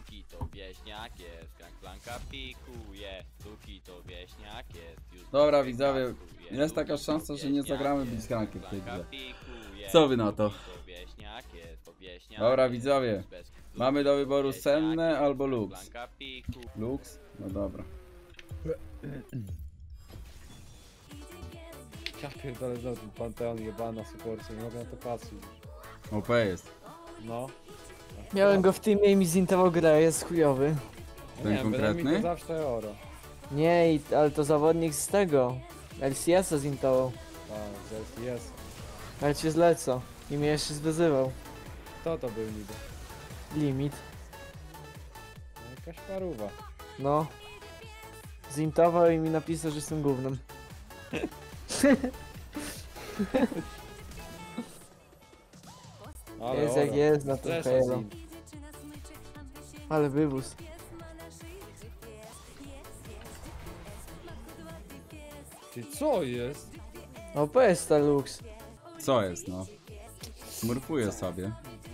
Tuki to wieśniak jest, Gangplanka pikuje. Tuki to wieśniak jest, już Dobra, trochę widzowie, kaskuje. jest taka Tuki to szansa, że nie wieśniak zagramy jest, Blitzcrankiem w tej Gangplanka grze. pikuje. Co wy na to? Tuki to wieśniak jest, to wieśniak Dobra, jest, widzowie, bez kitu. mamy do wyboru Wieśniak Senne jest, albo Lux. Gangplanka pikuje. Lux? No dobra. Ja pierdolę znowu ten Panteon jebana supporcie, nie mogę na to patrzeć już. OP jest. No. Miałem go w teamie i mi zintował grę, jest chujowy. Ten nie, konkretny? Mi to zawsze oro. Nie, ale to zawodnik z tego. LCS-a zintował. A, zaraz jest. Ale cię zleco. I mnie jeszcze zwyzywał. Kto to był niby? Limit. No, jakaś paruwa. No. Zintował i mi napisał, że jestem gównem. Ale Jest jak oro. jest na tym Zresztą Halo. zin. Ale wywóz. Ty co jest? OP jest ta Lux. Co jest, no? Smurfuję sobie.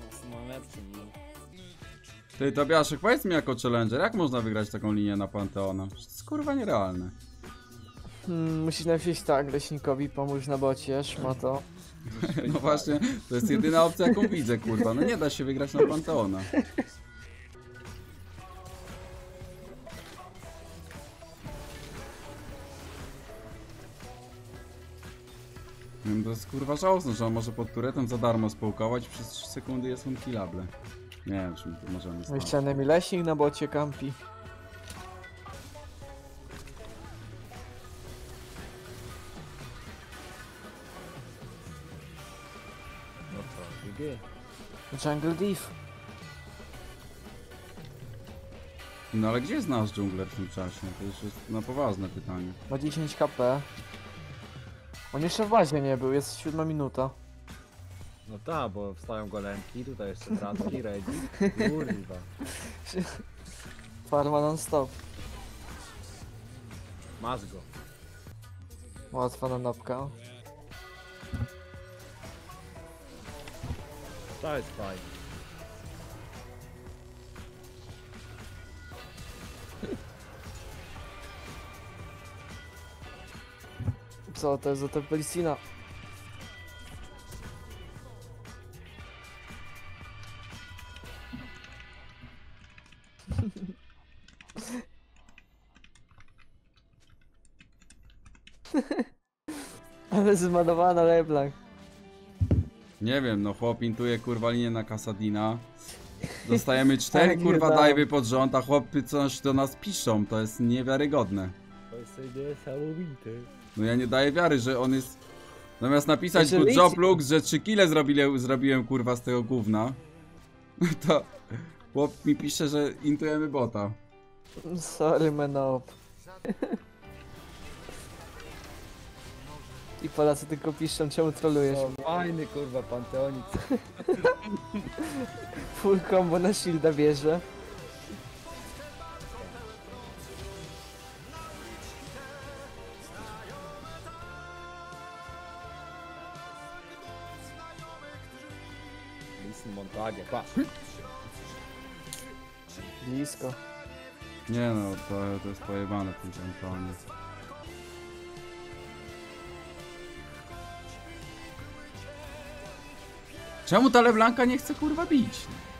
Ty, Tobiaszek, powiedz mi jako challenger, jak można wygrać taką linię na Panteona? To jest kurwa nierealne. Musisz napisać tak, leśnikowi pomóż na bocie, szmato. No właśnie, to jest jedyna opcja jaką widzę, kurwa. No nie da się wygrać na Panteona. To jest kurwa żałosne, że on może pod turetem za darmo społkować, przez 3 sekundy jest on killable. Nie wiem, czy my tu możemy stać. Ścianę mi leśnik na bocie kampi. No to, GG. Jungle Div. No ale gdzie jest nasz dżungler w tym czasie? To już jest na poważne pytanie. Ma 10 KP. On jeszcze w bazie nie był, jest 7 minuta. No tak, bo wstają golemki, tutaj jeszcze transki, ready. Kurwa. Farma non stop. Masz go. Łatwa na nopka. To jest fajne. Co to jest za ta Pelisina? Ale zmadowana LeBlanc. Nie wiem, no chłop intuje kurwa linię na Kasadina. Dostajemy 4 Tak, kurwa nie dajwy pod rząd, a chłopy coś do nas piszą. To jest niewiarygodne. To jest niesamowite. No ja nie daję wiary, że on jest... Zamiast napisać Znaczy, good job liczy- Lux, że 3 kile zrobiłem kurwa z tego gówna. To chłop mi pisze, że intujemy bota. Sorry, menop. I Polacy tylko piszą, czemu trolujesz? No, fajny kurwa Panteonik. Full combo na shielda bierze. Listen Montague, pa. Blisko. Nie no, to jest pojebane w tym Panteonie. Czemu ta LeBlanca nie chce kurwa bić?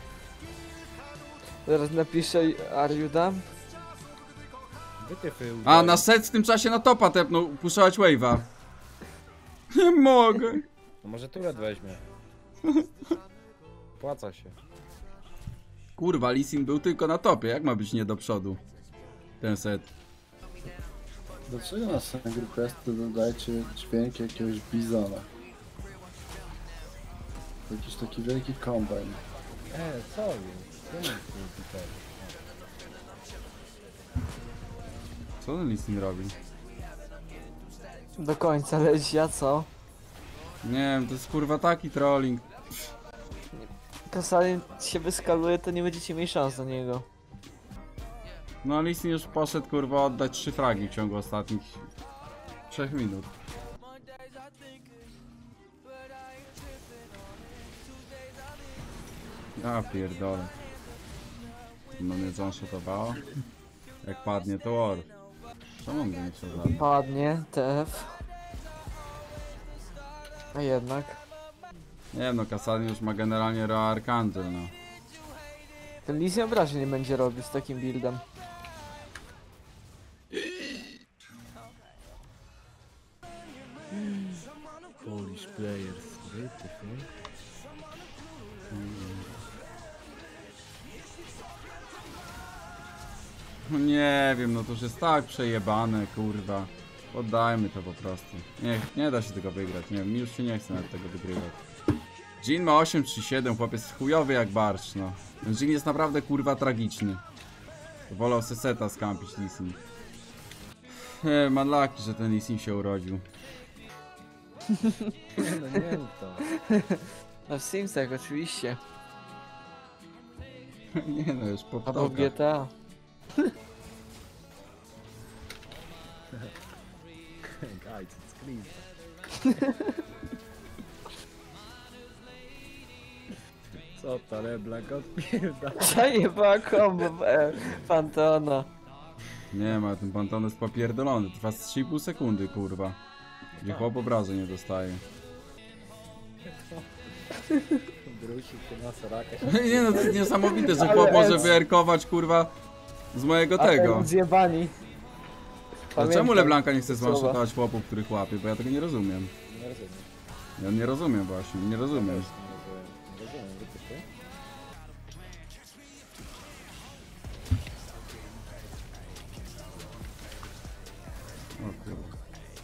Zaraz napiszę Are you done? Wytyfy. A, na set w tym czasie na topa tepnął, puszczać wave'a. Nie mogę. No może turet weźmie. Płaca się. Kurwa, Lee Sin był tylko na topie, jak ma być nie do przodu? Ten set. Dlaczego na Sangry Questy dodajecie dźwięk jakiegoś bizona? Jakiś taki wielki kombajn. Co jest? Co jest tutaj? Co ten Lee Sin robi? Do końca leci, a co? Nie wiem, to jest kurwa taki trolling. Kasadin się wyskaluje, to nie będziecie mieli szans na niego. No Lee Sin już poszedł kurwa oddać 3 fragi w ciągu ostatnich 3 minut. Ja pierdolę. No mnie one-shotowało. Jak padnie to war. Czemu on mnie nie chciał zabić? Padnie, TF. A jednak. Nie wiem, no Kasadin już ma generalnie Roa Archangel, no. Ten Lee Sin obrażeń nie będzie robił z takim buildem. Polish players, No nie wiem, no to już jest tak przejebane, kurwa. Poddajmy to po prostu. Nie da się tego wygrać, nie wiem, mi już się nie chce nawet tego wygrywać. Jin ma 8-3-7, chłopiec chujowy jak barszcz, no. Ten Jin jest naprawdę kurwa tragiczny. Wolał Seseta skampić Lee Sin. Mam laki, że ten Lee Sin się urodził. Nie no, nie mów to. No w Simsach oczywiście. Nie no, już po Albo w GTA. Guys, it's clean. Co to, Leblanc odpierdala? Zajebała combo Pantona. Nie ma, ten panton jest popierdolony, trwa z 3,5 sekundy, kurwa. Gdzie chłop obrażeń nie dostaje. Brusik, ty na soraka. Nie no, to jest niesamowite, że Ale chłop może Eds- wyerkować, kurwa, z mojego A tego. ten zjebani. Dlaczego Pamiętam. Leblanca nie chce Słowa. zwanshotować chłopów, których łapie? Bo ja tego nie rozumiem. Nie rozumiem. Ja nie rozumiem właśnie, nie rozumiem. Nie rozumiem, wytyfy. O kurwa.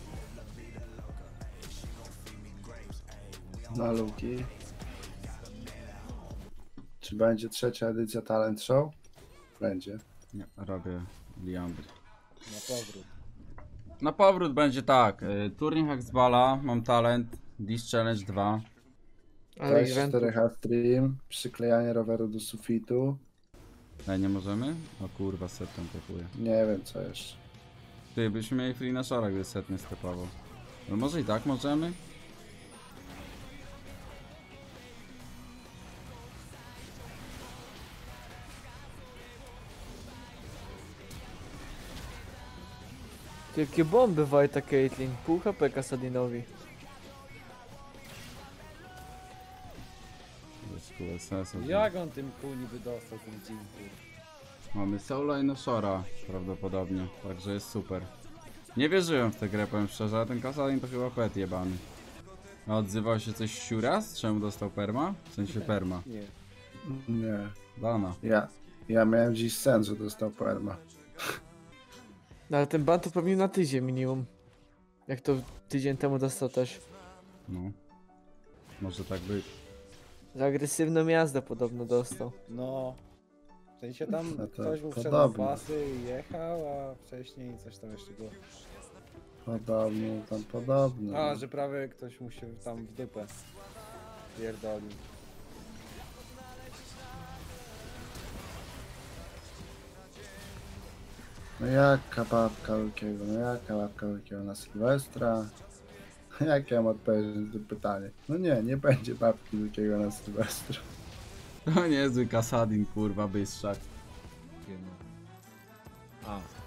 Na luki. Czy będzie trzecia edycja Talent Show? Będzie. Nie, robię Liandry. Na powrót. Na powrót będzie tak, turniej Haxballa, mam talent, Dish Challenge 2. Ale event. 4H stream, przyklejanie roweru do sufitu. Nie możemy? O kurwa, set tam tepuje. Nie wiem co jeszcze. Ty, byśmy mieli free na szarach, gdy set nie stepował. No może i tak możemy? Jakie bomby Wajta Caitlyn. Pół HP Kasadinowi. Bez QSS. Jak on tym kół niby dostał ten dzień, Mamy Soula i Noshora prawdopodobnie, także jest super. Nie wierzyłem w tę grę, powiem szczerze, ale ten Kasadin to chyba pet jebany. A odzywał się coś Siuras? Czemu dostał perma? W sensie perma. Nie. Nie. Dana. Ja miałem dziś sen, że dostał perma. No ale ten ban to pewnie na tydzień minimum. Jak to tydzień temu dostał też. No. Może tak być. Za agresywną jazdę podobno dostał. No. W sensie tam No to ktoś mu wszedł w podobne. pasy i jechał, a wcześniej coś tam jeszcze było. Podobnie, tam podobne. A, że prawie ktoś mu się tam w dupę pierdolił. No jaka babka Lukiego, no jaka babka Lukiego na Sylwestra? Jak ja mam odpowiedzieć na to pytanie? No nie będzie babki Lukiego na Sylwestra. To niezły Kasadin, kurwa, bystrzak. A,